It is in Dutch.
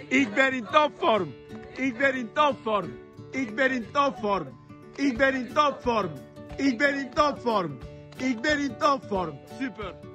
Ik ben in topvorm. Ik ben in topvorm. Ik ben in topvorm. Ik ben in topvorm. Ik ben in topvorm. Ik ben in topvorm. Super.